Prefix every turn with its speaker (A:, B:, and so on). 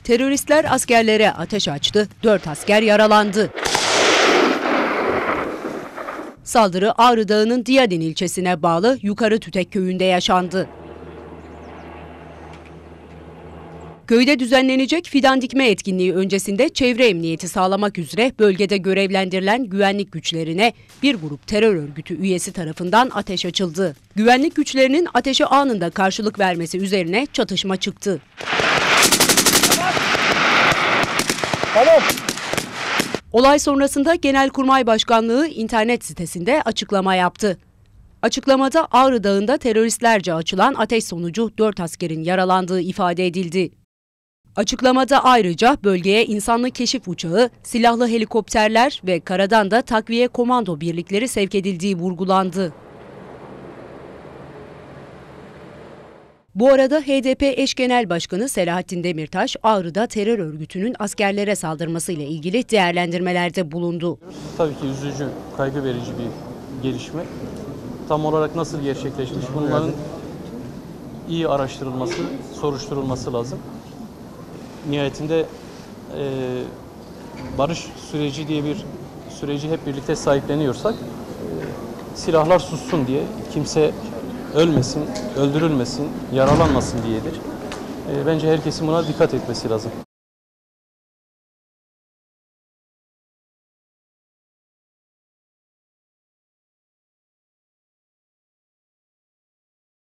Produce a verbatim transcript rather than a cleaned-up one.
A: Teröristler askerlere ateş açtı, dört asker yaralandı. Saldırı Ağrı Dağı'nın Diyadin ilçesine bağlı Yukarı Tütek köyünde yaşandı. Köyde düzenlenecek fidan dikme etkinliği öncesinde çevre emniyeti sağlamak üzere bölgede görevlendirilen güvenlik güçlerine bir grup terör örgütü üyesi tarafından ateş açıldı. Güvenlik güçlerinin ateşe anında karşılık vermesi üzerine çatışma çıktı.
B: Tamam.
A: Olay sonrasında Genelkurmay Başkanlığı internet sitesinde açıklama yaptı. Açıklamada Ağrı Dağı'nda teröristlerce açılan ateş sonucu dört askerin yaralandığı ifade edildi. Açıklamada ayrıca bölgeye insanlı keşif uçağı, silahlı helikopterler ve karadan da takviye komando birlikleri sevk edildiği vurgulandı. Bu arada H D P eş genel başkanı Selahattin Demirtaş, Ağrı'da terör örgütünün askerlere saldırmasıyla ilgili değerlendirmelerde bulundu.
B: Tabii ki üzücü, kaygı verici bir gelişme. Tam olarak nasıl gerçekleşmiş bunların iyi araştırılması, soruşturulması lazım. Nihayetinde e, barış süreci diye bir süreci hep birlikte sahipleniyorsak e, silahlar sussun diye, kimse ölmesin, öldürülmesin, yaralanmasın diyedir. E, bence herkesin buna dikkat etmesi lazım.